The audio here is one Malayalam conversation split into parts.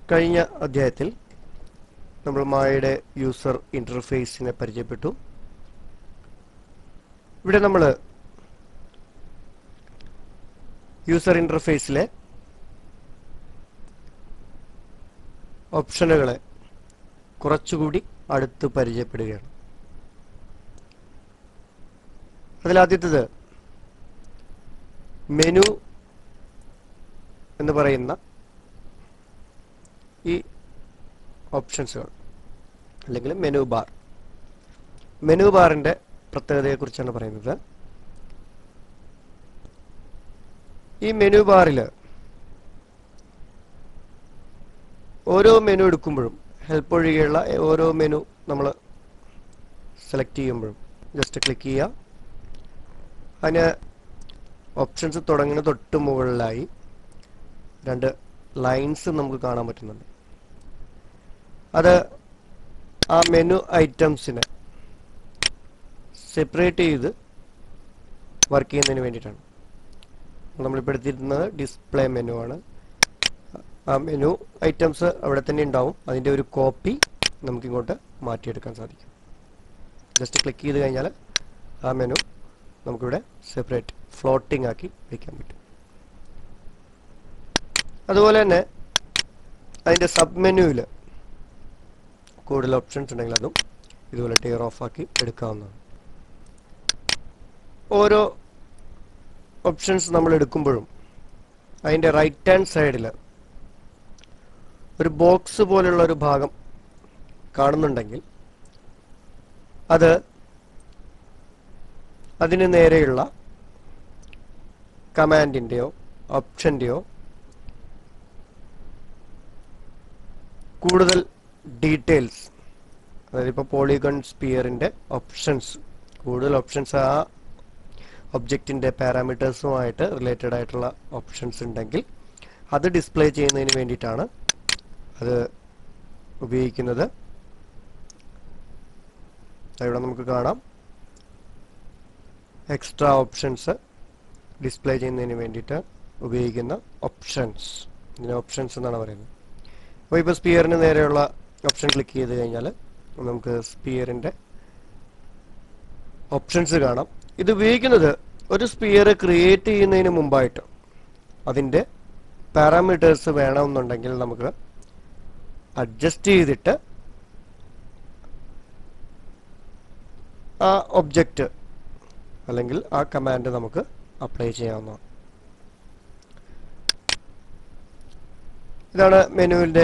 കഴിഞ്ഞ അധ്യായത്തിൽ നമ്മൾ മായയുടെ യൂസർ ഇന്റർഫേസിനെ പരിചയപ്പെട്ടു. ഇവിടെ നമ്മൾ യൂസർ ഇന്റർഫേസിലെ ഓപ്ഷനുകളെ കുറച്ചുകൂടി അടുത്ത് പരിചയപ്പെടുകയാണ്. അതിലാദ്യത്തേത് മെനു എന്ന് പറയുന്ന ഈ ഓപ്ഷൻസുകൾ അല്ലെങ്കിൽ മെനു ബാർ. മെനു ബാറിന്റെ പ്രത്യേകതയെക്കുറിച്ചാണ് പറയുന്നത്. ഈ മെനു ബാറിൽ ഓരോ മെനു എടുക്കുമ്പോഴും ഹെൽപ്പ് ഒഴികെയുള്ള ഓരോ മെനു നമ്മൾ സെലക്ട് ചെയ്യുമ്പോഴും ജസ്റ്റ് ക്ലിക്ക് ചെയ്യുക. അതിന് ഓപ്ഷൻസ് തുടങ്ങുന്ന തൊട്ട് മുകളിലായി രണ്ട് ലൈൻസ് നമുക്ക് കാണാൻ പറ്റുന്നുണ്ട്. അത് ആ മെനു ഐറ്റംസിനെ സെപ്പറേറ്റ് ചെയ്ത് വർക്ക് ചെയ്യുന്നതിന് വേണ്ടിയിട്ടാണ്. നമ്മളിപ്പോൾ എടുത്തിരുന്നത് ഡിസ്പ്ലേ മെനു ആണ്. ആ മെനു ഐറ്റംസ് അവിടെ തന്നെ ഉണ്ടാവും. അതിൻ്റെ ഒരു കോപ്പി നമുക്കിങ്ങോട്ട് മാറ്റിയെടുക്കാൻ സാധിക്കും. ജസ്റ്റ് ക്ലിക്ക് ചെയ്ത് കഴിഞ്ഞാൽ ആ മെനു നമുക്കിവിടെ സെപ്പറേറ്റ് ഫ്ലോട്ടിംഗ് ആക്കി വയ്ക്കാൻ പറ്റും. അതുപോലെ തന്നെ അതിൻ്റെ സബ് മെനുവിൽ കൂടുതൽ ഓപ്ഷൻസ് ഉണ്ടെങ്കിൽ അതും ഇതുപോലെ ടയർ ഓഫ് ആക്കി എടുക്കാവുന്നതാണ്. ഓരോ ഓപ്ഷൻസ് നമ്മൾ എടുക്കുമ്പോഴും അതിൻ്റെ റൈറ്റ് ഹാൻഡ് സൈഡിൽ ഒരു ബോക്സ് പോലുള്ള ഒരു ഭാഗം കാണുന്നുണ്ടെങ്കിൽ അത് അതിന് നേരെയുള്ള കമാൻഡിൻ്റെയോ ഓപ്ഷൻ്റെയോ കൂടുതൽ ഡീറ്റെയിൽസ്, അതായത് ഇപ്പോൾ പോളിഗൺ സ്പിയറിൻ്റെ ഓപ്ഷൻസ്, കൂടുതൽ ഓപ്ഷൻസ് ആ ഒബ്ജക്റ്റിൻ്റെ പാരാമീറ്റേഴ്സുമായിട്ട് റിലേറ്റഡ് ആയിട്ടുള്ള ഓപ്ഷൻസ് ഉണ്ടെങ്കിൽ അത് ഡിസ്പ്ലേ ചെയ്യുന്നതിന് വേണ്ടിയിട്ടാണ് അത് ഉപയോഗിക്കുന്നത്. ഇവിടെ നമുക്ക് കാണാം എക്സ്ട്രാ ഓപ്ഷൻസ് ഡിസ്പ്ലേ ചെയ്യുന്നതിന് വേണ്ടിയിട്ട് ഉപയോഗിക്കുന്ന ഓപ്ഷൻസ്. ഇതിന് ഓപ്ഷൻസ് എന്നാണ് പറയുന്നത്. അപ്പോൾ ഇപ്പോൾ സ്പിയറിന് നേരെയുള്ള ഓപ്ഷൻ ക്ലിക്ക് ചെയ്ത് കഴിഞ്ഞാൽ നമുക്ക് സ്പിയറിൻ്റെ ഓപ്ഷൻസ് കാണാം. ഇത് ഉപയോഗിക്കുന്നത് ഒരു സ്പിയർ ക്രിയേറ്റ് ചെയ്യുന്നതിന് മുമ്പായിട്ട് അതിൻ്റെ പാരാമീറ്റേഴ്സ് വേണമെന്നുണ്ടെങ്കിൽ നമുക്ക് അഡ്ജസ്റ്റ് ചെയ്തിട്ട് ആ ഒബ്ജക്റ്റ് അല്ലെങ്കിൽ ആ കമാൻഡ് നമുക്ക് അപ്ലൈ ചെയ്യാവുന്നതാണ്. ഇതാണ് മെനുവിൻ്റെ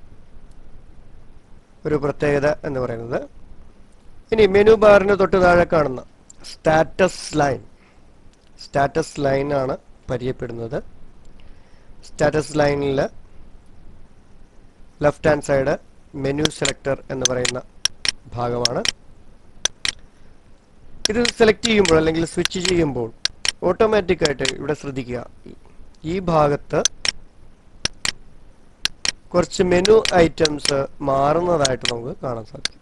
ഒരു പ്രത്യേകത എന്ന് പറയുന്നത്. ഇനി മെനു ബാറിന് തൊട്ട് താഴെ കാണുന്ന സ്റ്റാറ്റസ് ലൈൻ ആണ് പരിചയപ്പെടുന്നത്. സ്റ്റാറ്റസ് ലൈനിൽ left hand side menu selector എന്ന് പറയുന്ന ഭാഗമാണ്. ഇത് സെലക്ട് ചെയ്യുമ്പോൾ അല്ലെങ്കിൽ സ്വിച്ച് ചെയ്യുമ്പോൾ ഓട്ടോമാറ്റിക്കായിട്ട് ഇവിടെ ശ്രദ്ധിക്കുക, ഈ ഭാഗത്ത് കുറച്ച് മെനു ഐറ്റംസ് മാറുന്നതായിട്ട് നമുക്ക് കാണാൻ സാധിക്കും.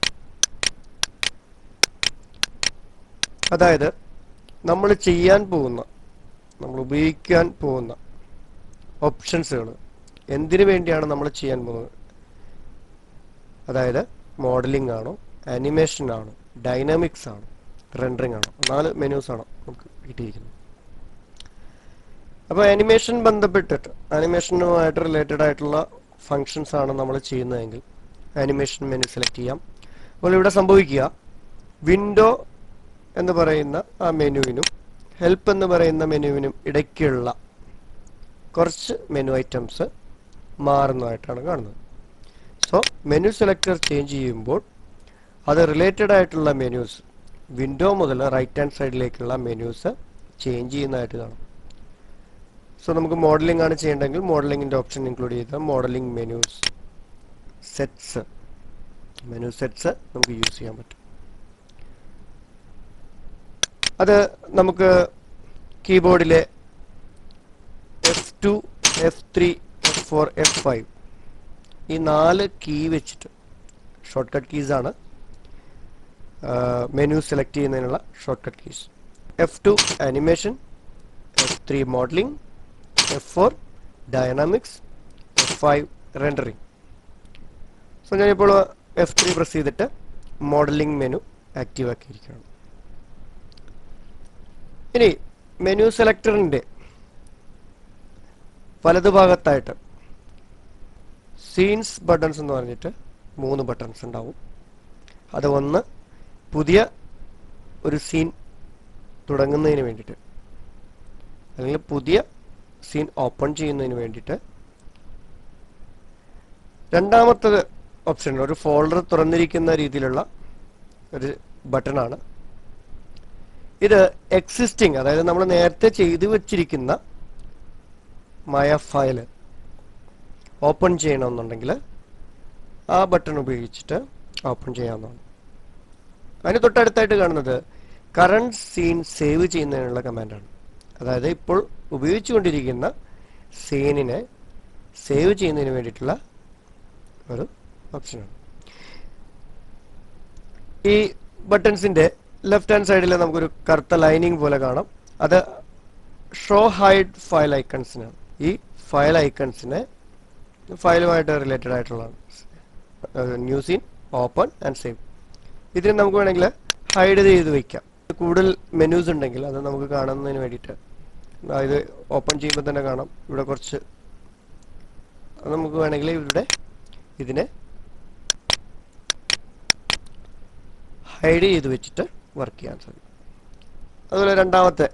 അതായത് നമ്മൾ ഉപയോഗിക്കാൻ പോകുന്ന ഓപ്ഷൻസുകൾ എന്തിനു വേണ്ടിയാണ് നമ്മൾ ചെയ്യാൻ പോകുന്നത്, അതായത് മോഡലിംഗ് ആണോ, ആനിമേഷൻ ആണോ, ഡൈനാമിക്സ് ആണോ, റെൻഡറിംഗ് ആണോ, 4 മെനൂസ് ആണോ നമുക്ക് കിട്ടിയിരിക്കുന്നത്. അപ്പോൾ ആനിമേഷനുമായിട്ട് റിലേറ്റഡ് ആയിട്ടുള്ള ഫങ്ഷൻസ് ആണ് നമ്മൾ ചെയ്യുന്നതെങ്കിൽ ആനിമേഷൻ മെനു സെലക്ട് ചെയ്യാം. അപ്പോൾ ഇവിടെ സംഭവിക്കുക, വിൻഡോ എന്ന് പറയുന്ന ആ മെനുവിനും ഹെൽപ്പ് എന്ന് പറയുന്ന മെനുവിനും ഇടയ്ക്കുള്ള കുറച്ച് മെനു ഐറ്റംസ് മാറുന്നതായിട്ടാണ് കാണുന്നത്. സോ മെനു സെലക്ടർ ചേഞ്ച് ചെയ്യുമ്പോൾ അത് റിലേറ്റഡ് ആയിട്ടുള്ള മെനൂസ്, വിൻഡോ മുതൽ റൈറ്റ് ഹാൻഡ് സൈഡിലേക്കുള്ള മെനൂസ് ചേഞ്ച് ചെയ്യുന്നതായിട്ട് കാണും. സോ നമുക്ക് മോഡലിംഗ് ആണ് ചെയ്യേണ്ടെങ്കിൽ മോഡലിംഗിൻ്റെ ഓപ്ഷൻ ഇൻക്ലൂഡ് ചെയ്ത മോഡലിംഗ് മെനു സെറ്റ്സ് നമുക്ക് യൂസ് ചെയ്യാൻ പറ്റും. അത് നമുക്ക് കീബോർഡിലെ F2, F3, F4, F5 ഈ 4 കീ വെച്ചിട്ട് ഷോർട്ട് കട്ട് കീസ് ആണ് മെനു സെലക്ട് ചെയ്യുന്നതിനുള്ള shortcut keys. F2 animation, F3 modelling, F4 dynamics, F5 rendering. So ഞാനിപ്പോൾ F3 പ്രസ് ചെയ്തിട്ട് മോഡലിംഗ് മെനു ആക്റ്റീവ് ആക്കിയിരിക്കുകയാണ്. ഇനി മെനു സെലക്ടറിൻ്റെ വലതുഭാഗത്തായിട്ട് സീൻസ് ബട്ടൺസ് എന്ന് പറഞ്ഞിട്ട് 3 ബട്ടൺസ് ഉണ്ടാവും. അത് ഒന്ന് പുതിയ ഒരു സീൻ തുടങ്ങുന്നതിന് വേണ്ടിയിട്ട്, അല്ലെങ്കിൽ പുതിയ സീൻ ഓപ്പൺ ചെയ്യുന്നതിന് വേണ്ടിയിട്ട്. രണ്ടാമത്തെ ഓപ്ഷൻ ഒരു ഫോൾഡർ തുറന്നിരിക്കുന്ന രീതിയിലുള്ള ഒരു ബട്ടണാണ്. ഇത് എക്സിസ്റ്റിംഗ്, അതായത് നമ്മൾ നേരത്തെ ചെയ്തു വച്ചിരിക്കുന്ന മായ ഫയൽ ഓപ്പൺ ചെയ്യണമെന്നുണ്ടെങ്കിൽ ആ ബട്ടൺ ഉപയോഗിച്ചിട്ട് ഓപ്പൺ ചെയ്യാവുന്നതാണ്. അതിന് തൊട്ടടുത്തായിട്ട് കാണുന്നത് കറണ്ട് സീൻ സേവ് ചെയ്യുന്നതിനുള്ള കമാൻഡാണ്. അതായത് ഇപ്പോൾ ഉപയോഗിച്ചുകൊണ്ടിരിക്കുന്ന സീനിനെ സേവ് ചെയ്യുന്നതിന് വേണ്ടിയിട്ടുള്ള ഒരു ഓപ്ഷനാണ്. ഈ ബട്ടൺസിന്റെ ലെഫ്റ്റ് ഹാൻഡ് സൈഡിൽ നമുക്കൊരു കറുത്ത ലൈനിങ് പോലെ കാണാം. അത് ഷോ ഹൈഡ് ഫയൽ ഐക്കൺസിനാണ്. ഈ ഫയൽ ഐക്കൺസിനെ ഫയലുമായിട്ട് റിലേറ്റഡ് ആയിട്ടുള്ളതാണ്. New scene, open and save. ഇതിന് നമുക്ക് വേണമെങ്കിൽ ഹൈഡ് ചെയ്ത് വയ്ക്കാം. കൂടുതൽ മെനൂസ് ഉണ്ടെങ്കിൽ അത് നമുക്ക് കാണുന്നതിന് വേണ്ടിയിട്ട്, അതായത് ഓപ്പൺ ചെയ്യുമ്പോൾ തന്നെ കാണാം ഇവിടെ കുറച്ച്, അത് നമുക്ക് വേണമെങ്കിൽ ഇവിടെ ഇതിനെ ഹൈഡ് ചെയ്ത് വെച്ചിട്ട് വർക്ക് ചെയ്യാൻ സാധിക്കും. അതുപോലെ രണ്ടാമത്തെ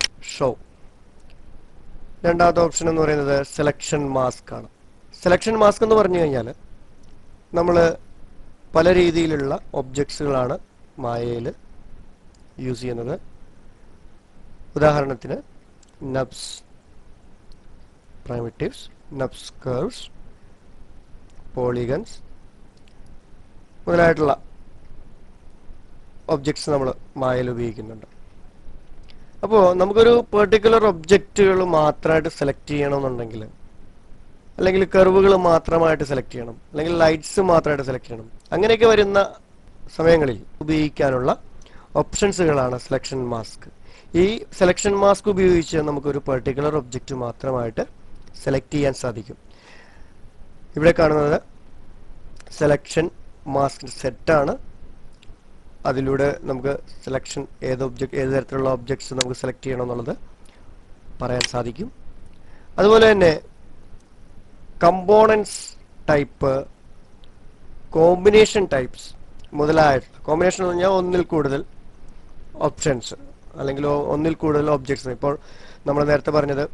ഓപ്ഷൻ എന്ന് പറയുന്നത് സെലക്ഷൻ മാസ്ക് ആണ്. സെലക്ഷൻ മാസ്ക് എന്ന് പറഞ്ഞു കഴിഞ്ഞാൽ നമ്മൾ പല രീതിയിലുള്ള ഒബ്ജക്ട്സുകളാണ് മായയിൽ യൂസ് ചെയ്യുന്നത്. ഉദാഹരണത്തിന് NURBS primitives, NURBS curves, polygons മുതലായിട്ടുള്ള ഒബ്ജക്ട്സ് നമ്മൾ മായയിൽ ഉപയോഗിക്കുന്നുണ്ട്. അപ്പോൾ നമുക്കൊരു പെർട്ടിക്കുലർ ഒബ്ജക്റ്റുകൾ മാത്രമായിട്ട് സെലക്ട് ചെയ്യണമെന്നുണ്ടെങ്കിൽ, അല്ലെങ്കിൽ കർവുകൾ മാത്രമായിട്ട് സെലക്ട് ചെയ്യണം, അല്ലെങ്കിൽ ലൈറ്റ്സ് മാത്രമായിട്ട് സെലക്ട് ചെയ്യണം, അങ്ങനെയൊക്കെ വരുന്ന സമയങ്ങളിൽ ഉപയോഗിക്കാനുള്ള ഓപ്ഷൻസുകളാണ് സെലക്ഷൻ മാസ്ക്. ഈ സെലക്ഷൻ മാസ്ക് ഉപയോഗിച്ച് നമുക്കൊരു പെർട്ടിക്കുലർ ഒബ്ജക്റ്റ് മാത്രമായിട്ട് സെലക്ട് ചെയ്യാൻ സാധിക്കും. ഇവിടെ കാണുന്നത് സെലക്ഷൻ മാസ്ക് സെറ്റാണ്. അതിലൂടെ നമുക്ക് സെലക്ഷൻ ഏത് തരത്തിലുള്ള ഒബ്ജക്ട്സ് നമുക്ക് സെലക്ട് ചെയ്യണം എന്നുള്ളത് പറയാൻ സാധിക്കും. അതുപോലെ തന്നെ കമ്പോണൻസ് ടൈപ്പ്, കോമ്പിനേഷൻ ടൈപ്സ് മുതലായിട്ടുള്ള, കോമ്പിനേഷൻ എന്ന് പറഞ്ഞാൽ ഒന്നിൽ കൂടുതൽ ഓപ്ഷൻസ് അല്ലെങ്കിൽ ഒന്നിൽ കൂടുതൽ ഒബ്ജക്ട്സ്. ഇപ്പോൾ നമ്മൾ നേരത്തെ പറഞ്ഞത്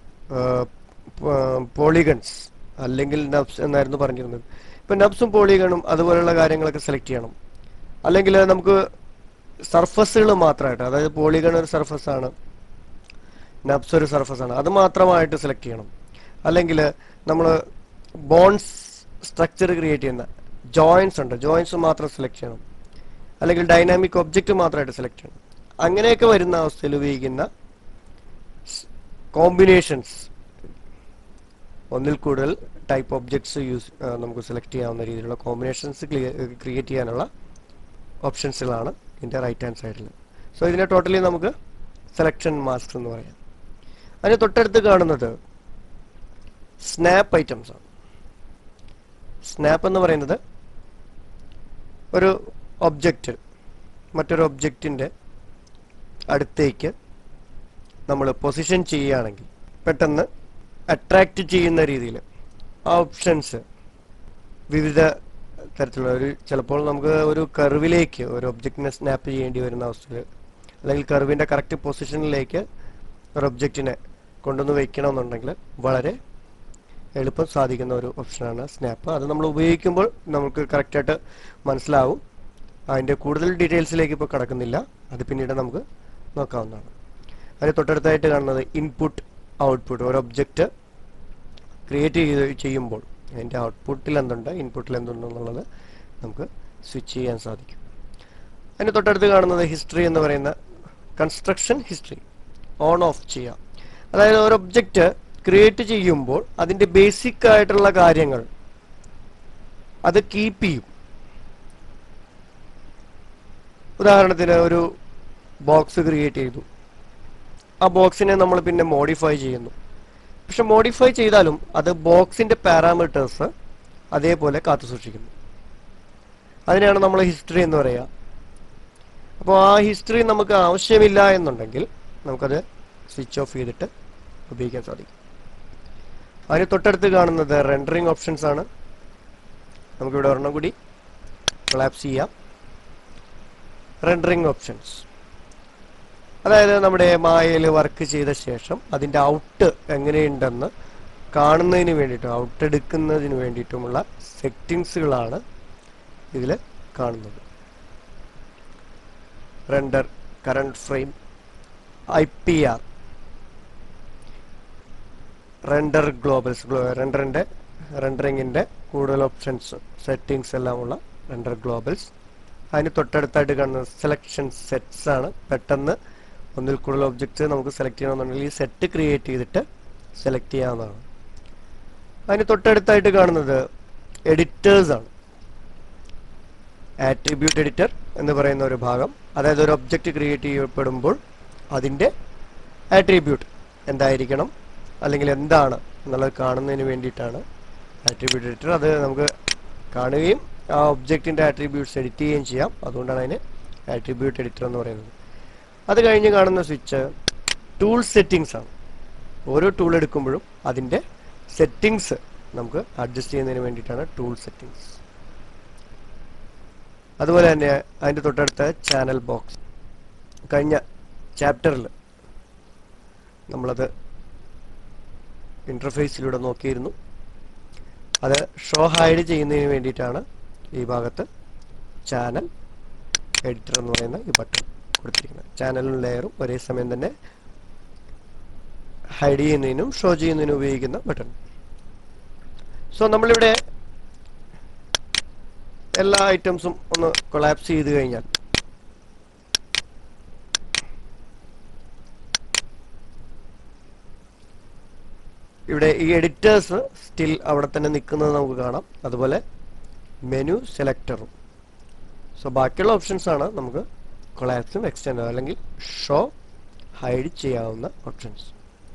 പോളിഗൺസ് അല്ലെങ്കിൽ നബ്സ് എന്നായിരുന്നു പറഞ്ഞിരുന്നത്. ഇപ്പം നബ്സും പോളിഗണും അതുപോലെയുള്ള കാര്യങ്ങളൊക്കെ സെലക്ട് ചെയ്യണം. അല്ലെങ്കിൽ നമുക്ക് സർഫസുകൾ മാത്രമായിട്ട്, അതായത് പോളിഗൺ ഒരു സർഫസ് ആണ്, നബ്സ് ഒരു സർഫസ് ആണ്, അത് മാത്രമായിട്ട് സെലക്ട് ചെയ്യണം. അല്ലെങ്കിൽ നമ്മൾ ബോൺസ് സ്ട്രക്ചർ ക്രിയേറ്റ് ചെയ്യുന്ന ജോയിൻസ് ഉണ്ട്, ജോയിൻസ് മാത്രം സെലക്ട് ചെയ്യണം. അല്ലെങ്കിൽ ഡൈനാമിക് ഒബ്ജക്റ്റ് മാത്രമായിട്ട് സെലക്ട് ചെയ്യണം. അങ്ങനെയൊക്കെ വരുന്ന അവസ്ഥയിൽ ഉപയോഗിക്കുന്ന കോമ്പിനേഷൻസ്, ഒന്നിൽ കൂടുതൽ ടൈപ്പ് ഒബ്ജക്ട്സ് നമുക്ക് സെലക്ട് ചെയ്യാവുന്ന രീതിയിലുള്ള കോമ്പിനേഷൻസ് ക്രിയേറ്റ് ചെയ്യാനുള്ള ഓപ്ഷൻസുകളാണ് ഇതിൻ്റെ റൈറ്റ് ഹാൻഡ് സൈഡിൽ. സോ ഇതിനെ ടോട്ടലി നമുക്ക് സെലക്ഷൻ മാസ്ക് എന്ന് പറയാം. അതിന് തൊട്ടടുത്ത് കാണുന്നത് സ്നാപ്പ് ഐറ്റംസ് ആണ്. സ്നാപ്പ് എന്ന് പറയുന്നത് ഒരു ഒബ്ജക്റ്റ് മറ്റൊരു ഒബ്ജക്റ്റിൻ്റെ അടുത്തേക്ക് നമ്മൾ പൊസിഷൻ ചെയ്യുകയാണെങ്കിൽ പെട്ടെന്ന് അട്രാക്റ്റ് ചെയ്യുന്ന രീതിയിൽ ആ ഓപ്ഷൻസ് വിവിധ തരത്തിലുള്ള ചിലപ്പോൾ നമുക്ക് ഒരു കർവിലേക്ക് ഒരു ഒബ്ജക്റ്റിനെ സ്നാപ്പ് ചെയ്യേണ്ടി വരുന്ന അവസ്ഥയിൽ, അല്ലെങ്കിൽ കർവിൻ്റെ കറക്റ്റ് പൊസിഷനിലേക്ക് ഒരു ഒബ്ജക്റ്റിനെ കൊണ്ടുവന്ന് വയ്ക്കണമെന്നുണ്ടെങ്കിൽ വളരെ എളുപ്പം സാധിക്കുന്ന ഒരു ഓപ്ഷനാണ് സ്നാപ്പ്. അത് നമ്മൾ ഉപയോഗിക്കുമ്പോൾ നമുക്ക് കറക്റ്റായിട്ട് മനസ്സിലാവും. അതിൻ്റെ കൂടുതൽ ഡീറ്റെയിൽസിലേക്ക് ഇപ്പോൾ കടക്കുന്നില്ല, അത് പിന്നീട് നമുക്ക് നോക്കാവുന്നതാണ്. അതിന് തൊട്ടടുത്തായിട്ട് കാണുന്നത് ഇൻപുട്ട് ഔട്ട്പുട്ട്. ഒരു ഒബ്ജക്റ്റ് ക്രിയേറ്റ് ചെയ്യുമ്പോൾ അതിൻ്റെ ഔട്ട്പുട്ടിൽ എന്തുണ്ട്, ഇൻപുട്ടിൽ എന്തുണ്ടെന്നുള്ളത് നമുക്ക് സ്വിച്ച് ചെയ്യാൻ സാധിക്കും. അതിന് തൊട്ടടുത്ത് കാണുന്നത് ഹിസ്റ്ററി എന്ന് പറയുന്ന കൺസ്ട്രക്ഷൻ ഹിസ്റ്ററി ഓൺ ഓഫ് ചെയ്യാം. അതായത് ഒരു ഒബ്ജക്റ്റ് ക്രിയേറ്റ് ചെയ്യുമ്പോൾ അതിൻ്റെ ബേസിക് ആയിട്ടുള്ള കാര്യങ്ങൾ അത് കീപ്പ് ചെയ്യും. ഉദാഹരണത്തിന് ഒരു ബോക്സ് ക്രിയേറ്റ് ചെയ്തു, ആ ബോക്സിനെ നമ്മൾ പിന്നെ മോഡിഫൈ ചെയ്യുന്നു. പക്ഷെ മോഡിഫൈ ചെയ്താലും അത് ബോക്സിന്റെ പാരാമീറ്റേഴ്സ് അതേപോലെ കാത്തു സൂക്ഷിക്കുന്നു. അതിനെയാണ് നമ്മൾ ഹിസ്റ്ററി എന്ന് പറയുക. അപ്പോൾ ആ ഹിസ്റ്ററി നമുക്ക് ആവശ്യമില്ല എന്നുണ്ടെങ്കിൽ നമുക്കത് സ്വിച്ച് ഓഫ് ചെയ്തിട്ട് ഉപയോഗിക്കാൻ സാധിക്കും. അതിന് തൊട്ടടുത്ത് കാണുന്നത് റെൻഡറിങ് ഓപ്ഷൻസ് ആണ്. നമുക്കിവിടെ ഒരെണ്ണം കൂടി കൊളാപ്സ് ചെയ്യാം. റെൻഡറിങ് ഓപ്ഷൻസ്, അതായത് നമ്മുടെ മായയിൽ വർക്ക് ചെയ്ത ശേഷം അതിൻ്റെ ഔട്ട് എങ്ങനെയുണ്ടെന്ന് കാണുന്നതിന് വേണ്ടിയിട്ടും ഔട്ട് എടുക്കുന്നതിന് വേണ്ടിയിട്ടുമുള്ള സെറ്റിങ്സുകളാണ് ഇതിൽ കാണുന്നത്. Render current frame, IPR, render globals, റെൻഡറിങ്ങിൻ്റെ കൂടുതൽ ഓപ്ഷൻസ് സെറ്റിങ്സ് എല്ലാമുള്ള റെൻഡർ ഗ്ലോബൽസ്. അതിന് തൊട്ടടുത്തായിട്ട് കാണുന്നത് സെലക്ഷൻ സെറ്റ്സ് ആണ്. പെട്ടെന്ന് ഒന്നിൽ കൂടുതൽ ഒബ്ജക്ട്സ് നമുക്ക് സെലക്ട് ചെയ്യണമെന്നുണ്ടെങ്കിൽ ഈ സെറ്റ് ക്രിയേറ്റ് ചെയ്തിട്ട് സെലക്ട് ചെയ്യാവുന്നതാണ്. അതിന് തൊട്ടടുത്തായിട്ട് കാണുന്നത് എഡിറ്റേഴ്സ് ആണ്. ആട്രിബ്യൂട്ട് എഡിറ്റർ എന്ന് പറയുന്ന ഒരു ഭാഗം, അതായത് ഒരു ഒബ്ജക്റ്റ് ക്രിയേറ്റ് ചെയ്യപ്പെടുമ്പോൾ അതിൻ്റെ ആട്രിബ്യൂട്ട് എന്തായിരിക്കണം അല്ലെങ്കിൽ എന്താണ് എന്നുള്ളത് കാണുന്നതിന് വേണ്ടിയിട്ടാണ് ആട്രിബ്യൂട്ട് എഡിറ്റർ. അത് നമുക്ക് കാണുകയും ആ ഒബ്ജക്റ്റിൻ്റെ ആട്രിബ്യൂട്ട്സ് എഡിറ്റ് ചെയ്യുകയും ചെയ്യാം. അതുകൊണ്ടാണ് അതിന് ആട്രിബ്യൂട്ട് എഡിറ്റർ എന്ന് പറയുന്നത്. അത് കഴിഞ്ഞ് കാണുന്ന സ്വിച്ച് ടൂൾ സെറ്റിങ്സ് ആണ്. ഓരോ ടൂൾ എടുക്കുമ്പോഴും അതിൻ്റെ സെറ്റിങ്സ് നമുക്ക് അഡ്ജസ്റ്റ് ചെയ്യുന്നതിന് വേണ്ടിയിട്ടാണ് ടൂൾ സെറ്റിങ്സ്. അതുപോലെ തന്നെ അതിൻ്റെ തൊട്ടടുത്ത ചാനൽ ബോക്സ്. കഴിഞ്ഞ ചാപ്റ്ററിൽ നമ്മളത് ഇൻ്റർഫേസിലൂടെ നോക്കിയിരുന്നു. അത് ഷോ ഹൈഡ് ചെയ്യുന്നതിന് വേണ്ടിയിട്ടാണ് ഈ ഭാഗത്ത് ചാനൽ എഡിറ്റർ എന്ന് പറയുന്ന ഈ ബട്ടൺ കൊടുത്തിരിക്കുന്നത്. ചാനലും ലെയറും ഒരേ സമയം തന്നെ ഹൈഡ് ചെയ്യുന്നതിനും ഷോ ചെയ്യുന്നതിനും ഉപയോഗിക്കുന്ന ബട്ടൺ. സോ നമ്മളിവിടെ എല്ലാ ഐറ്റംസും ഒന്ന് കൊളാപ്സ് ചെയ്ത് കഴിഞ്ഞാൽ ഇവിടെ ഈ എഡിറ്റേഴ്സ് സ്റ്റിൽ അവിടെ തന്നെ നിൽക്കുന്നത് നമുക്ക് കാണാം. അതുപോലെ മെനു സെലക്ടറും. സോ ബാക്കിയുള്ള ഓപ്ഷൻസ് ആണ് നമുക്ക് കൊളാപ്സും എക്സ്റ്റെൻഡ് അല്ലെങ്കിൽ ഷോ ഹൈഡ് ചെയ്യാവുന്ന ഓപ്ഷൻസ്.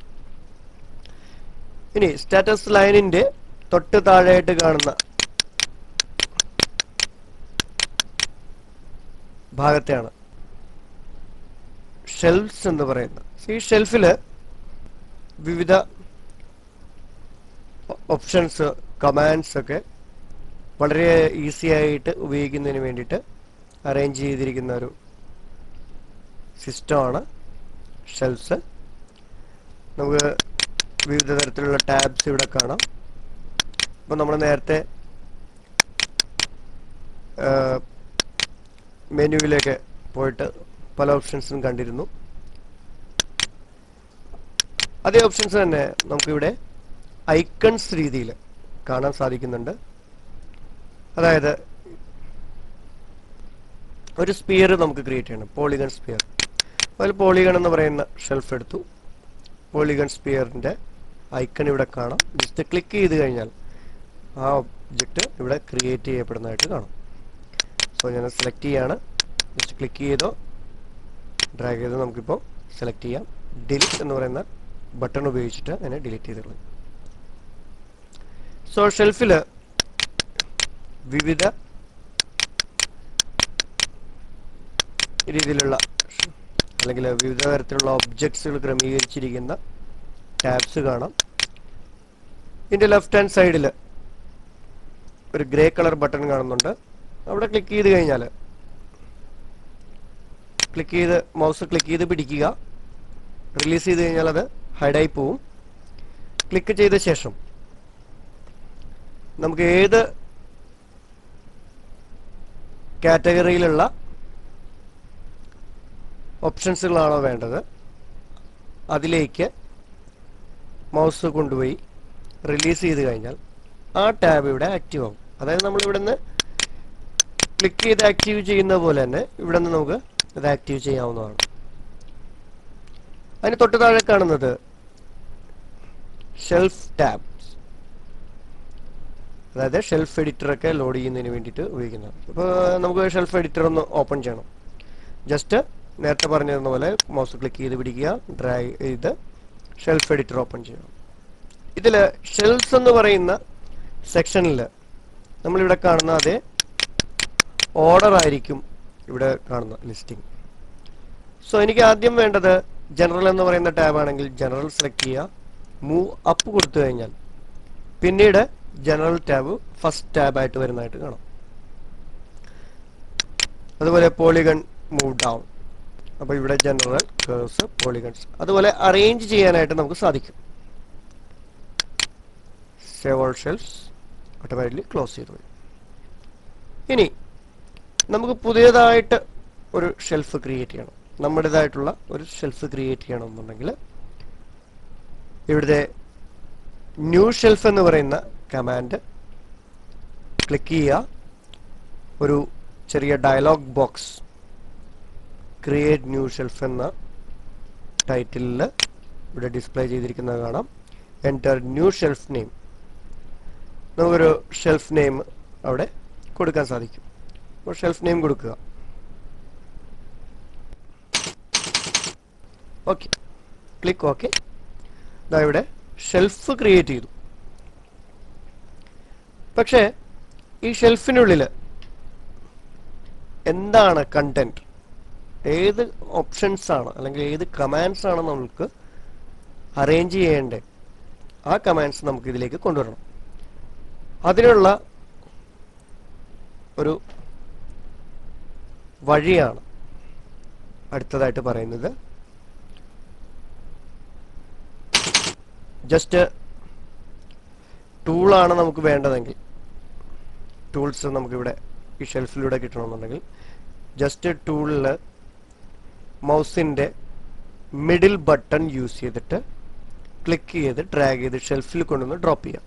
ഇനി സ്റ്റാറ്റസ് ലൈനിന്റെ തൊട്ട് താഴെയായിട്ട് കാണുന്ന ഭാഗത്തെയാണ് ഷെൽഫ്സ് എന്ന് പറയുന്നത്. ഈ ഷെൽഫില് വിവിധ ഓപ്ഷൻസ്, കമാൻഡ്സ് ഒക്കെ വളരെ ഈസി ആയിട്ട് ഉപയോഗിക്കുന്നതിന് വേണ്ടിയിട്ട് അറേഞ്ച് ചെയ്തിരിക്കുന്ന ഒരു സിസ്റ്റമാണ് ഷെൽഫ്സ്. നമുക്ക് വിവിധ തരത്തിലുള്ള ടാബ്സ് ഇവിടെ കാണാം. അപ്പോൾ നമ്മൾ നേരത്തെ മെനുവിലേക്ക് പോയിട്ട് പല ഓപ്ഷൻസും കണ്ടിരുന്നു. അതേ ഓപ്ഷൻസ് തന്നെ നമുക്കിവിടെ ഐക്കൺസ് രീതിയിൽ കാണാൻ സാധിക്കുന്നുണ്ട്. അതായത് ഒരു സ്പിയർ നമുക്ക് ക്രിയേറ്റ് ചെയ്യണം, പോളിഗൺ സ്പിയർ. അതിൽ പോളിഗൺ എന്ന് പറയുന്ന ഷെൽഫ് എടുത്തു. പോളിഗൺ സ്പിയറിൻ്റെ ഐക്കൺ ഇവിടെ കാണാം. ജസ്റ്റ് ക്ലിക്ക് ചെയ്ത് കഴിഞ്ഞാൽ ആ ഒബ്ജക്റ്റ് ഇവിടെ ക്രിയേറ്റ് ചെയ്യപ്പെടുന്നതായിട്ട് കാണാം. സോ ഞാൻ സെലക്ട് ചെയ്യാണ്. ജസ്റ്റ് ക്ലിക്ക് ചെയ്തോ ഡ്രാഗ് ചെയ്തോ നമുക്കിപ്പോൾ സെലക്ട് ചെയ്യാം. ഡിലീറ്റ് എന്ന് പറയുന്ന ബട്ടൺ ഉപയോഗിച്ചിട്ട് അതിനെ ഡിലീറ്റ് ചെയ്തിട്ടുള്ളത്. സോ ഷെൽഫിൽ വിവിധ രീതിയിലുള്ള അല്ലെങ്കിൽ വിവിധ തരത്തിലുള്ള ഒബ്ജക്ട്സുകൾ ക്രമീകരിച്ചിരിക്കുന്ന ടാബ്സ് കാണാം. ഇതിൻ്റെ ലെഫ്റ്റ് ഹാൻഡ് സൈഡിൽ ഒരു ഗ്രേ കളർ ബട്ടൺ കാണുന്നുണ്ട്. അവിടെ ക്ലിക്ക് ചെയ്ത് കഴിഞ്ഞാൽ മൗസ് ക്ലിക്ക് ചെയ്ത് പിടിക്കുക. റിലീസ് ചെയ്ത് കഴിഞ്ഞാൽ അത് ഹൈഡായി പോവും. ക്ലിക്ക് ചെയ്ത ശേഷം നമുക്ക് ഏത് കാറ്റഗറിയിലുള്ള ഓപ്ഷൻസുകളാണോ വേണ്ടത് അതിലേക്ക് മൗസ് കൊണ്ടുപോയി റിലീസ് ചെയ്ത് കഴിഞ്ഞാൽ ആ ടാബ് ഇവിടെ ആക്റ്റീവ് ആവും. അതായത് നമ്മൾ ഇവിടെ നിന്ന് ക്ലിക്ക് ചെയ്ത് ആക്റ്റീവ് ചെയ്യുന്ന പോലെ തന്നെ ഇവിടെ നിന്ന് നമുക്ക് ഇത് ആക്റ്റീവ് ചെയ്യാവുന്നതാണ്. അതിന് തൊട്ട് താഴെ കാണുന്നത് ഷെൽഫ് ടാബ്സ്, അതായത് ഷെൽഫ് എഡിറ്റർ ഒക്കെ ലോഡ് ചെയ്യുന്നതിന് വേണ്ടിയിട്ട് ഉപയോഗിക്കുന്നതാണ്. ഇപ്പോൾ നമുക്ക് ഷെൽഫ് എഡിറ്റർ ഒന്ന് ഓപ്പൺ ചെയ്യണം. ജസ്റ്റ് നേരത്തെ പറഞ്ഞിരുന്ന പോലെ മൗസ് ക്ലിക്ക് ചെയ്ത് പിടിക്കുക, ഡ്രാഗ് ചെയ്ത് ഷെൽഫ് എഡിറ്റർ ഓപ്പൺ ചെയ്യണം. ഇതിൽ ഷെൽഫ്സ് എന്ന് പറയുന്ന സെക്ഷനിൽ നമ്മളിവിടെ കാണുന്ന അതേ ഓർഡർ ആയിരിക്കും ഇവിടെ കാണുന്ന ലിസ്റ്റിംഗ്. സോ എനിക്ക് ആദ്യം വേണ്ടത് ജനറൽ എന്ന് പറയുന്ന ടാബ് ആണെങ്കിൽ ജനറൽ സെലക്ട് ചെയ്യുക, മൂവ് അപ്പ് കൊടുത്തു കഴിഞ്ഞാൽ പിന്നീട് ജനറൽ ടാബ് ഫസ്റ്റ് ടാബ് ആയിട്ട് വരുന്നതായിട്ട് കാണാം. അതുപോലെ പോളിഗൺ മൂവ് ഡൗൺ, അപ്പോൾ ഇവിടെ ജനറൽ, കേഴ്സ്, പോളിഗൺസ് അതുപോലെ അറേഞ്ച് ചെയ്യാനായിട്ട് നമുക്ക് സാധിക്കും. Save all shelves automatically close ചെയ്തു വരും. ഇനി നമുക്ക് പുതിയതായിട്ട് ഒരു ഷെൽഫ് ക്രിയേറ്റ് ചെയ്യണം, നമ്മുടേതായിട്ടുള്ള ഒരു ഷെൽഫ് ക്രിയേറ്റ് ചെയ്യണമെന്നുണ്ടെങ്കിൽ ഇവിടുത്തെ ന്യൂ ഷെൽഫ് എന്ന് പറയുന്ന കമാൻഡ് ക്ലിക്ക് ചെയ്യുക. ഒരു ചെറിയ dialog box create new shelf എന്ന ടൈറ്റിലിൽ ഇവിടെ ഡിസ്പ്ലേ ചെയ്തിരിക്കുന്നത് കാണാം. എൻ്റർ ന്യൂ ഷെൽഫ് നെയിം, നമുക്കൊരു ഷെൽഫ് നെയിം അവിടെ കൊടുക്കാൻ സാധിക്കും. അപ്പോൾ ഷെൽഫ് നെയിം കൊടുക്കുക. Okay, click okay. ഇതാ ഇവിടെ ഷെൽഫ് ക്രിയേറ്റ് ചെയ്തു. പക്ഷേ ഈ ഷെൽഫിനുള്ളിൽ എന്താണ് കണ്ടന്റ്, ഏത് ഓപ്ഷൻസ് ആണ് അല്ലെങ്കിൽ ഏത് കമാൻഡ്സ് ആണ് നമുക്ക് അറേഞ്ച് ചെയ്യേണ്ടത്, ആ കമാൻഡ്സ് നമുക്ക് ഇതിലേക്ക് കൊണ്ടുവരണം. അതിനുള്ള ഒരു വഴിയാണ് അടുത്തതായിട്ട് പറയുന്നത്. ജസ്റ്റ് ടൂളാണ് നമുക്ക് വേണ്ടതെങ്കിൽ, ടൂൾസ് നമുക്കിവിടെ ഈ ഷെൽഫിലൂടെ കിട്ടണമെന്നുണ്ടെങ്കിൽ ജസ്റ്റ് ടൂളിൽ മൗസിൻ്റെ മിഡിൽ ബട്ടൺ യൂസ് ചെയ്തിട്ട് ക്ലിക്ക് ചെയ്ത് ഡ്രാഗ് ചെയ്ത് ഷെൽഫിൽ കൊണ്ടുവന്ന് ഡ്രോപ്പ് ചെയ്യാം.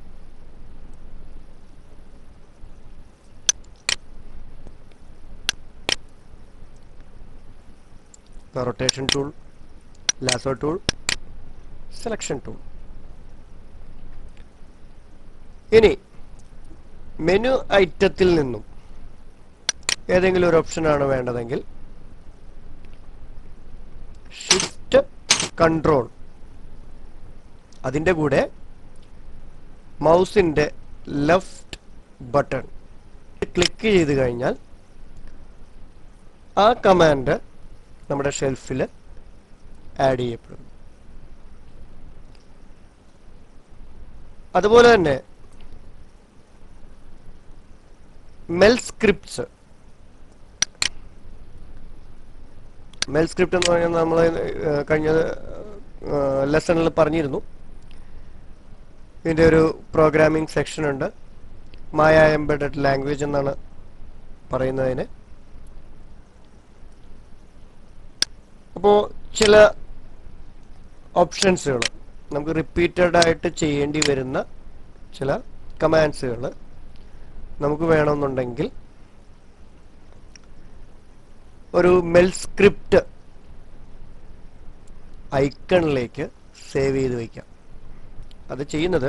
Rotation tool, lasso tool, selection tool. ഇനി മെനു ഐറ്റത്തിൽ നിന്നും ഏതെങ്കിലും ഒരു ഓപ്ഷനാണ് വേണ്ടതെങ്കിൽ ഷിഫ്റ്റ് കൺട്രോൾ, അതിൻ്റെ കൂടെ മൗസിൻ്റെ ലെഫ്റ്റ് ബട്ടൺ ക്ലിക്ക് ചെയ്ത് കഴിഞ്ഞാൽ ആ കമാൻഡ് നമ്മുടെ ഷെൽഫിൽ ആഡ് ചെയ്യപ്പെടും. അതുപോലെ തന്നെ മെൽ സ്ക്രിപ്റ്റ്സ്, മെൽ സ്ക്രിപ്റ്റ് എന്ന് പറഞ്ഞാൽ നമ്മൾ കഴിഞ്ഞ ലെസണിൽ പറഞ്ഞിരുന്നു. ഇതിൻ്റെ ഒരു പ്രോഗ്രാമിംഗ് സെക്ഷൻ ഉണ്ട്, മായ എംബഡഡ് ലാംഗ്വേജ് എന്നാണ് പറയുന്നതിന്. അപ്പോൾ ചില ഓപ്ഷൻസുകൾ നമുക്ക് റിപ്പീറ്റഡ് ആയിട്ട് ചെയ്യേണ്ടി വരുന്ന ചില കമാൻഡ്സുകൾ നമുക്ക് വേണമെന്നുണ്ടെങ്കിൽ ഒരു മെൽ സ്ക്രിപ്റ്റ് ഐക്കണിലേക്ക് സേവ് ചെയ്ത് വയ്ക്കാം. അത് ചെയ്യുന്നത്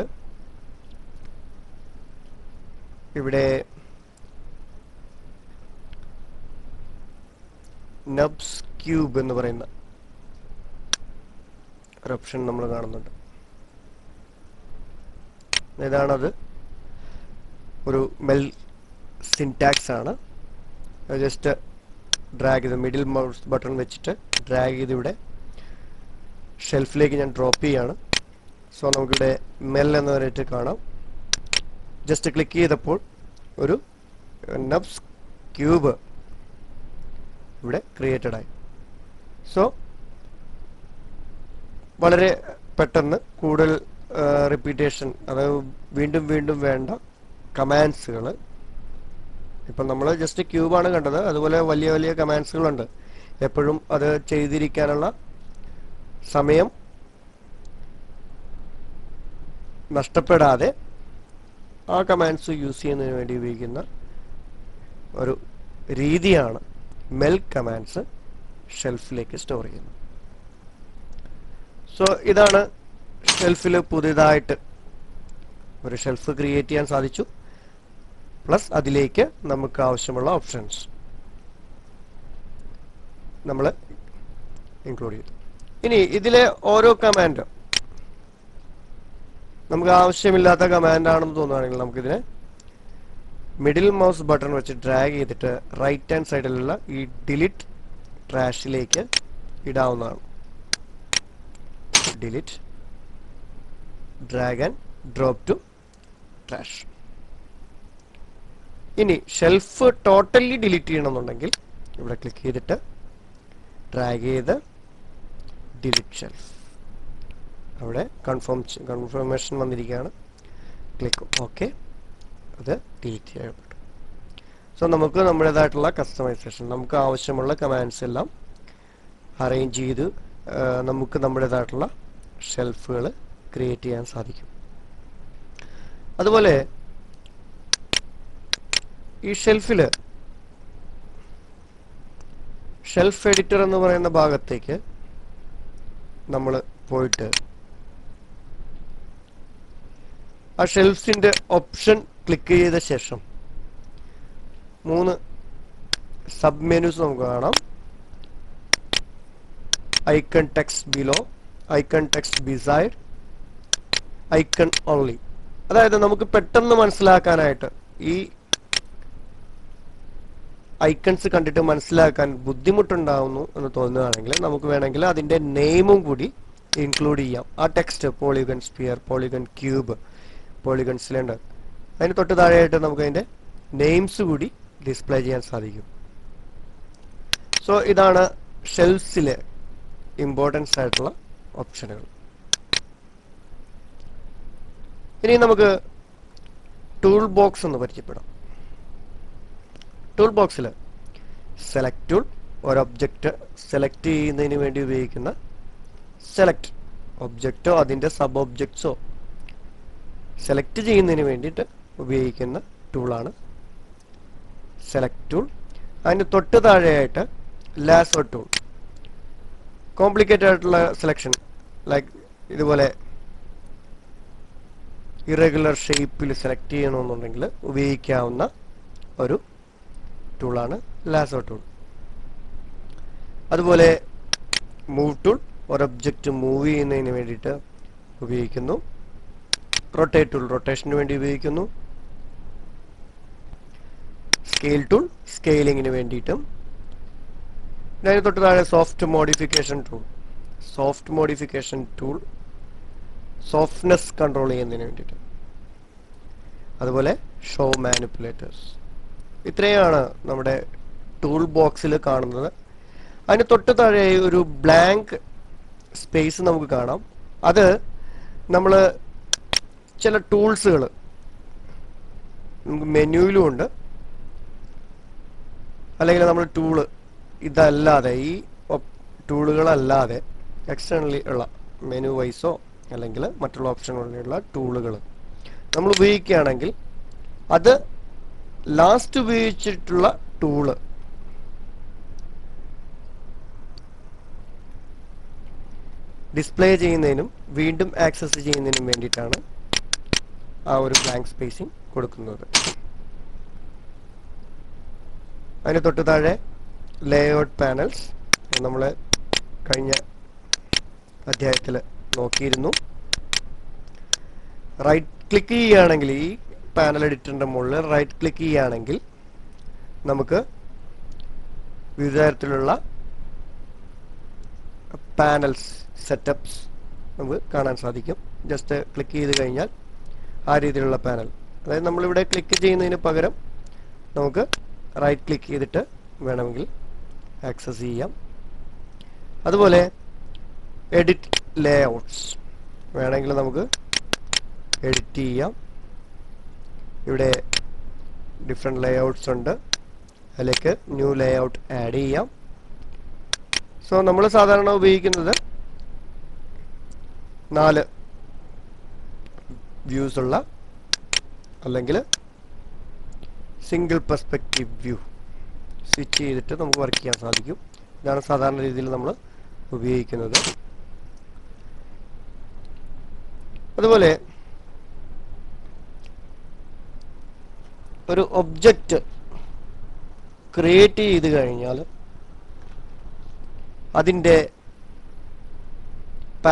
ഇവിടെ നബ്സ് ക്യൂബ് എന്ന് പറയുന്ന ഒരു ഓപ്ഷൻ നമ്മൾ കാണുന്നുണ്ട്. ഇതാണത്, ഒരു മെൽ സിൻടാക്സ് ആണ്. ജസ്റ്റ് ഡ്രാഗ് ചെയ്ത് മിഡിൽ മൗസ് ബട്ടൺ വെച്ചിട്ട് ഡ്രാഗ് ചെയ്ത് ഇവിടെ ഷെൽഫിലേക്ക് ഞാൻ ഡ്രോപ്പ് ചെയ്യാണ്. സോ നമുക്കിവിടെ മെൽ എന്ന് പറഞ്ഞിട്ട് കാണാം. ജസ്റ്റ് ക്ലിക്ക് ചെയ്തപ്പോൾ ഒരു നബ്സ് ക്യൂബ് ഇവിടെ ക്രിയേറ്റഡ് ആയി. സോ വളരെ പെട്ടെന്ന് കൂടുതൽ റിപ്പീറ്റേഷൻ, അതായത് വീണ്ടും വീണ്ടും വേണ്ട കമാൻഡ്സുകൾ, ഇപ്പം നമ്മൾ ജസ്റ്റ് ക്യൂബാണ് കണ്ടത്, അതുപോലെ വലിയ വലിയ കമാൻഡ്സുകളുണ്ട്. എപ്പോഴും അത് ചെയ്തിരിക്കാനുള്ള സമയം നഷ്ടപ്പെടാതെ ആ കമാൻഡ്സ് യൂസ് ചെയ്യുന്നതിന് വേണ്ടി ഉപയോഗിക്കുന്ന ഒരു രീതിയാണ് മെൽ കമാൻഡ്സ് ഷെൽഫിലേക്ക് സ്റ്റോർ ചെയ്യുന്നത്. സോ ഇതാണ് ഷെൽഫിൽ പുതിയതായിട്ട് ഒരു ഷെൽഫ് ക്രിയേറ്റ് ചെയ്യാൻ സാധിച്ചു. പ്ലസ് അതിലേക്ക് നമുക്ക് ആവശ്യമുള്ള ഓപ്ഷൻസ് നമ്മൾ ഇൻക്ലൂഡ് ചെയ്തു. ഇനി ഇതിലെ ഓരോ കമാൻഡ് നമുക്ക് ആവശ്യമില്ലാത്ത കമാൻഡ് ആണെന്ന് തോന്നുകയാണെങ്കിൽ നമുക്കിതിനെ മിഡിൽ മൗസ് ബട്ടൺ വെച്ച് ഡ്രാഗ് ചെയ്തിട്ട് റൈറ്റ് ഹാൻഡ് സൈഡിലുള്ള ഈ ഡിലീറ്റ് ട്രാഷിലേക്ക് ഇടാവുന്നതാണ്. Delete, drag and drop to trash. ഇനി ഷെൽഫ് ടോട്ടലി ഡിലീറ്റ് ചെയ്യണമെന്നുണ്ടെങ്കിൽ ഇവിടെ ക്ലിക്ക് ചെയ്തിട്ട് ഡ്രാഗ് ചെയ്ത് ഡിലീറ്റ് ഷെൽഫ്. അവിടെ കൺഫർമേഷൻ വന്നിരിക്കുകയാണ്. ക്ലിക്ക് ഓക്കെ, അത് ഡിലീറ്റ് ചെയ്യപ്പെട്ടു. സോ നമുക്ക് നമ്മുടേതായിട്ടുള്ള കസ്റ്റമൈസേഷൻ, നമുക്ക് ആവശ്യമുള്ള കമാൻഡ്സ് എല്ലാം അറേഞ്ച് ചെയ്ത് നമുക്ക് നമ്മുടേതായിട്ടുള്ള ഷെൽഫുകൾ ക്രിയേറ്റ് ചെയ്യാൻ സാധിക്കും. അതുപോലെ ഈ ഷെൽഫില് ഷെൽഫ് എഡിറ്റർ എന്ന് പറയുന്ന ഭാഗത്തേക്ക് നമ്മൾ പോയിട്ട് ആ ഷെൽഫ്സിന്റെ ഓപ്ഷൻ ക്ലിക്ക് ചെയ്ത ശേഷം 3 സബ് മെനുസ് നമുക്ക് കാണാം. Icon text below, icon text beside, icon only. അതായത് നമുക്ക് പെട്ടെന്ന് മനസ്സിലാക്കാനായിട്ട് ഈ ഐക്കൺസ് കണ്ടിട്ട് മനസ്സിലാക്കാൻ ബുദ്ധിമുട്ടുണ്ടാവുന്നു എന്ന് തോന്നുകയാണെങ്കിൽ നമുക്ക് വേണമെങ്കിൽ അതിന്റെ നെയിമും കൂടി ഇൻക്ലൂഡ് ചെയ്യാം. ആ text polygon sphere, polygon cube, polygon cylinder, അതിന് തൊട്ട് താഴെയായിട്ട് നമുക്ക് അതിന്റെ നെയിംസ് കൂടി ഡിസ്പ്ലേ ചെയ്യാൻ സാധിക്കും. സോ ഇതാണ് ഷെൽഫ്സിലെ ഇമ്പോർട്ടൻസ് ആയിട്ടുള്ള ഓപ്ഷനുകൾ. ഇനി നമുക്ക് ടൂൾ ബോക്സ് ഒന്ന് പരിചയപ്പെടാം. ടൂൾ ബോക്സിൽ സെലക്ട് ടൂൾ, ഒരു ഒബ്ജക്റ്റ് സെലക്ട് ചെയ്യുന്നതിന് വേണ്ടി ഉപയോഗിക്കുന്ന സെലക്ട് ഒബ്ജക്റ്റോ അതിന്റെ സബ് ഒബ്ജക്ട്സോ സെലക്ട് ചെയ്യുന്നതിന് വേണ്ടിയിട്ട് ഉപയോഗിക്കുന്ന ടൂളാണ് സെലക്ട് ടൂൾ. അതിന് തൊട്ട് താഴെയായിട്ട് ലാസോ ടൂൾ, കോംപ്ലിക്കേറ്റഡ് ആയിട്ടുള്ള സെലക്ഷൻ ലൈക്ക് ഇതുപോലെ ഇറഗുലർ ഷേപ്പിൽ സെലക്ട് ചെയ്യണമെന്നുണ്ടെങ്കിൽ ഉപയോഗിക്കാവുന്ന ഒരു ടൂളാണ് ലാസോ ടൂൾ. അതുപോലെ മൂവ് ടൂൾ, ഒരു ഒബ്ജക്റ്റ് മൂവ് ചെയ്യുന്നതിന് വേണ്ടിയിട്ട് ഉപയോഗിക്കുന്നു. റൊട്ടേറ്റ് ടൂൾ റൊട്ടേഷന് വേണ്ടി ഉപയോഗിക്കുന്നു. സ്കെയിൽ ടൂൾ സ്കെയിലിങ്ങിന് വേണ്ടിയിട്ടും. അതിന് തൊട്ട് താഴെ soft modification tool, soft modification tool softness control ചെയ്യുന്നതിന് വേണ്ടിയിട്ട്. അതുപോലെ ഷോ മാനിപ്പുലേറ്റേഴ്സ്. ഇത്രയാണ് നമ്മുടെ ടൂൾ ബോക്സിൽ കാണുന്നത്. അതിന് തൊട്ട് താഴെ ഒരു ബ്ലാങ്ക് സ്പേസ് നമുക്ക് കാണാം. അത് നമ്മൾ ചില ടൂൾസുകൾ നമുക്ക് മെനുവിലും ഉണ്ട്, അല്ലെങ്കിൽ നമ്മൾ ടൂള് ഇതല്ലാതെ ഈ ടൂളുകളല്ലാതെ എക്സ്റ്റേണലി ഉള്ള മെനു വൈസോ അല്ലെങ്കിൽ മറ്റുള്ള ഓപ്ഷനുകളിലുള്ള ടൂളുകൾ നമ്മൾ ഉപയോഗിക്കുകയാണെങ്കിൽ അത് ലാസ്റ്റ് ഉപയോഗിച്ചിട്ടുള്ള ടൂള് ഡിസ്പ്ലേ ചെയ്യുന്നതിനും വീണ്ടും ആക്സസ് ചെയ്യുന്നതിനും വേണ്ടിയിട്ടാണ് ആ ഒരു ബ്ലാങ്ക് സ്പേസിംഗ് കൊടുക്കുന്നത്. അതിന് തൊട്ട് താഴെ ലേഔട്ട് പാനൽസ്, നമ്മൾ കഴിഞ്ഞ അധ്യായത്തിൽ നോക്കിയിരുന്നു. റൈറ്റ് ക്ലിക്ക് ചെയ്യുകയാണെങ്കിൽ ഈ പാനൽ എഡിറ്ററിന്റെ മുകളിൽ റൈറ്റ് ക്ലിക്ക് ചെയ്യുകയാണെങ്കിൽ നമുക്ക് വിവിധ തരത്തിലുള്ള പാനൽസ് സെറ്റപ്സ് നമുക്ക് കാണാൻ സാധിക്കും. ജസ്റ്റ് ക്ലിക്ക് ചെയ്ത് കഴിഞ്ഞാൽ ആ രീതിയിലുള്ള പാനൽ, അതായത് നമ്മളിവിടെ ക്ലിക്ക് ചെയ്യുന്നതിന് പകരം നമുക്ക് റൈറ്റ് ക്ലിക്ക് ചെയ്തിട്ട് വേണമെങ്കിൽ ആക്സസ് ചെയ്യാം. അതുപോലെ എഡിറ്റ് ലേഔട്ട്സ് വേണമെങ്കിൽ നമുക്ക് എഡിറ്റ് ചെയ്യാം. ഇവിടെ ഡിഫറെൻറ്റ് ലേഔട്ട്സ് ഉണ്ട്, അതിലേക്ക് ന്യൂ ലേഔട്ട് ആഡ് ചെയ്യാം. സോ നമ്മൾ സാധാരണ ഉപയോഗിക്കുന്നത് 4 വ്യൂസ് ഉള്ള അല്ലെങ്കിൽ സിംഗിൾ പെർസ്പെക്റ്റീവ് വ്യൂ സ്വിച്ച് ചെയ്തിട്ട് നമുക്ക് വർക്ക് ചെയ്യാൻ സാധിക്കും. ഇതാണ് സാധാരണ രീതിയിൽ നമ്മൾ ഉപയോഗിക്കുന്നത്. അതുപോലെ ഒരു ഒബ്ജക്റ്റ് ക്രിയേറ്റ് ചെയ്ത് കഴിഞ്ഞാൽ അതിൻ്റെ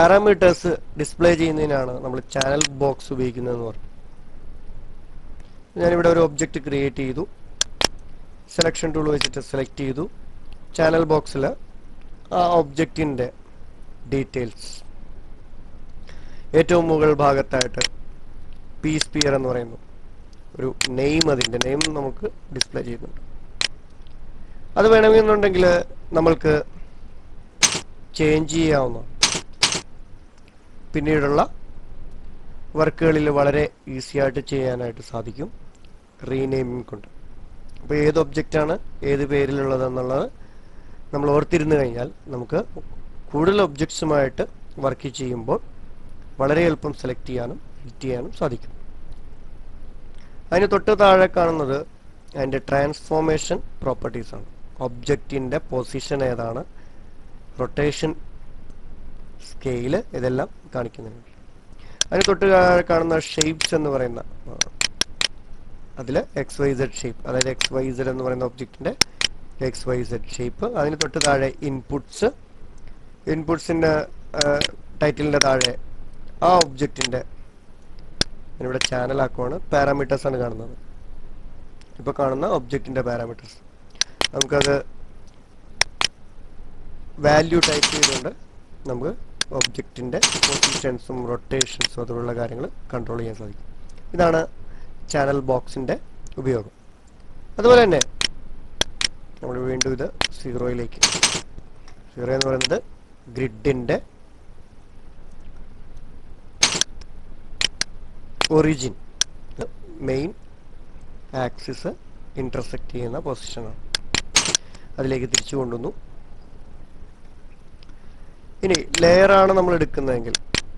പാരാമീറ്റേഴ്സ് ഡിസ്പ്ലേ ചെയ്യുന്നതിനാണ് നമ്മൾ ചാനൽ ബോക്സ് ഉപയോഗിക്കുന്നതെന്ന് പറഞ്ഞു. ഞാനിവിടെ ഒരു ഒബ്ജക്റ്റ് ക്രിയേറ്റ് ചെയ്തു. സെലക്ഷൻ ടൂൾ വെച്ചിട്ട് സെലക്ട് ചെയ്തു. ചാനൽ ബോക്സിൽ ആ ഒബ്ജക്റ്റിൻ്റെ ഡീറ്റെയിൽസ് ഏറ്റവും മുകൾ ഭാഗത്തായിട്ട് പി സ്പിയർ എന്ന് പറയുന്നു ഒരു നെയിം, അതിൻ്റെ നെയിം നമുക്ക് ഡിസ്പ്ലേ ചെയ്യുന്നുണ്ട്. അത് വേണമെന്നുണ്ടെങ്കിൽ നമ്മൾക്ക് ചേഞ്ച് ചെയ്യാവുന്നതാണ്. പിന്നീടുള്ള വർക്കുകളിൽ വളരെ ഈസി ആയിട്ട് ചെയ്യാനായിട്ട് സാധിക്കും റീനെയിമിംഗ് കൊണ്ട്. അപ്പോൾ ഏത് ഒബ്ജക്റ്റാണ് ഏത് പേരിലുള്ളതെന്നുള്ളത് നമ്മൾ ഓർത്തിരുന്നു കഴിഞ്ഞാൽ നമുക്ക് കൂടുതൽ ഒബ്ജക്ട്സുമായിട്ട് വർക്ക് ചെയ്യുമ്പോൾ വളരെ എളുപ്പം സെലക്ട് ചെയ്യാനും എഡിറ്റ് ചെയ്യാനും സാധിക്കും. അതിന് തൊട്ട് താഴെ കാണുന്നത് അതിൻ്റെ ട്രാൻസ്ഫോർമേഷൻ പ്രോപ്പർട്ടീസ് ആണ്. ഒബ്ജക്റ്റിൻ്റെ പൊസിഷൻ ഏതാണ്, റൊട്ടേഷൻ, സ്കെയില്, ഇതെല്ലാം കാണിക്കുന്നുണ്ട്. അതിന് തൊട്ട് താഴെ കാണുന്ന ഷേപ്സ് എന്ന് പറയുന്ന അതിൽ XYZ ഷേപ്പ്, അതായത് XYZ എന്ന് പറയുന്ന ഒബ്ജക്റ്റിൻ്റെ XYZ ഷേപ്പ്. അതിന് തൊട്ട് താഴെ ഇൻപുട്സിൻ്റെ ടൈറ്റിലിൻ്റെ താഴെ ആ ഒബ്ജക്റ്റിൻ്റെ, ഇവിടെ ചാനൽ ആക്കുവാണ്, പാരാമീറ്റേഴ്സ് ആണ് കാണുന്നത്. ഇപ്പോൾ കാണുന്ന ഒബ്ജക്റ്റിൻ്റെ പാരാമീറ്റേഴ്സ് നമുക്കത് വാല്യൂ ടൈപ്പ് ചെയ്തുകൊണ്ട് നമുക്ക് ഒബ്ജക്റ്റിൻ്റെ പൊസിഷൻസും റൊട്ടേഷൻസും അതുപോലുള്ള കാര്യങ്ങൾ കൺട്രോൾ ചെയ്യാൻ സാധിക്കും. ഇതാണ് ചാനൽ ബോക്സിൻ്റെ ഉപയോഗം. അതുപോലെ തന്നെ നമ്മൾ വീണ്ടും ഇത് 0 എന്ന് പറയുന്നത് ഗ്രിഡിൻ്റെ ഒറിജിൻ, മെയിൻ ആക്സിസ് ഇന്റർസെക്റ്റ് ചെയ്യുന്ന പൊസിഷനാണ്. അതിലേക്ക് തിരിച്ചു കൊണ്ടുവന്നു. ഇനി ലെയർ ആണ് നമ്മൾ എടുക്കുന്നതെങ്കിൽ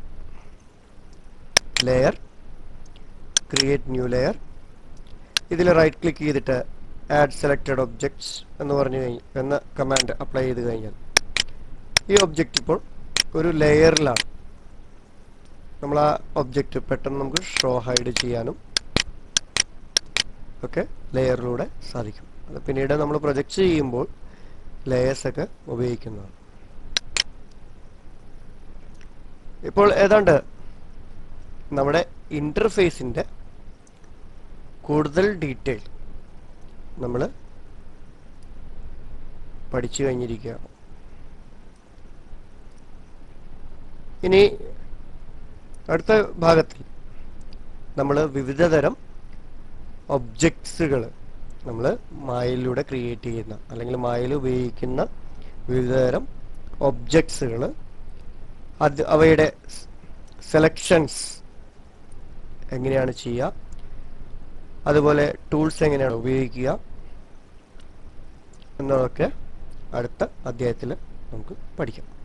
ലെയർ, ക്രിയേറ്റ് ന്യൂ ലെയർ, ഇതിൽ റൈറ്റ് ക്ലിക്ക് ചെയ്തിട്ട് ആഡ് സെലക്റ്റഡ് ഒബ്ജക്ട്സ് എന്ന് പറഞ്ഞു എന്ന കമാൻഡ് അപ്ലൈ ചെയ്ത് കഴിഞ്ഞാൽ ഈ ഒബ്ജക്റ്റ് ഇപ്പോൾ ഒരു ലെയറിലാണ്. നമ്മൾ ആ ഒബ്ജക്റ്റ് പെട്ടെന്ന് നമുക്ക് ഷോ ഹൈഡ് ചെയ്യാനും ഒക്കെ ലെയറിലൂടെ സാധിക്കും. അത് പിന്നീട് നമ്മൾ പ്രൊജക്റ്റ് ചെയ്യുമ്പോൾ ലെയേഴ്സൊക്കെ ഉപയോഗിക്കുന്നതാണ്. ഇപ്പോൾ ഏതാണ്ട് നമ്മുടെ ഇന്റർഫേസിൻ്റെ കൂടുതൽ ഡീറ്റെയിൽ നമ്മൾ പഠിച്ചു കഴിഞ്ഞിരിക്കുകയാണ്. ഇനി അടുത്ത ഭാഗത്തിൽ നമ്മൾ വിവിധതരം ഒബ്ജക്ട്സുകൾ നമ്മൾ മായയിലൂടെ ക്രിയേറ്റ് ചെയ്യുന്ന അല്ലെങ്കിൽ മായയിൽ ഉപയോഗിക്കുന്ന വിവിധതരം ഒബ്ജക്ട്സുകൾ, അവയുടെ സെലക്ഷൻസ് എങ്ങനെയാണ് ചെയ്യുക, അതുപോലെ ടൂൾസ് എങ്ങനെയാണ് ഉപയോഗിക്കുക എന്നതൊക്കെ അടുത്ത അധ്യായത്തിൽ നമുക്ക് പഠിക്കാം.